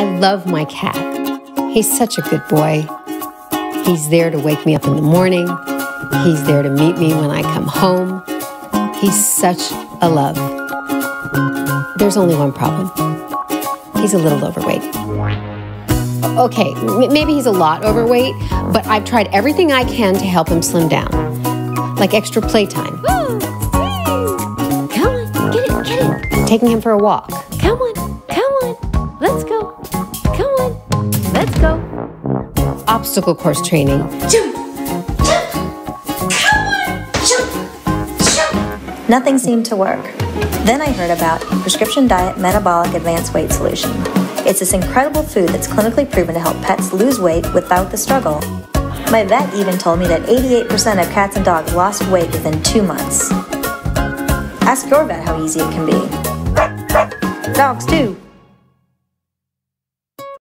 love my cat. He's such a good boy. He's there to wake me up in the morning. He's there to meet me when I come home. He's such a love. There's only one problem. He's a little overweight. Okay, maybe he's a lot overweight, but I've tried everything I can to help him slim down. Like extra playtime. Come on, get it. Taking him for a walk. Come on, let's go. Come on, let's go. Obstacle course training. Jump, come on, jump. Nothing seemed to work. Then I heard about Prescription Diet Metabolic Advanced Weight Solution. It's this incredible food that's clinically proven to help pets lose weight without the struggle. My vet even told me that 88% of cats and dogs lost weight within 2 months. Ask your vet how easy it can be. Dogs too.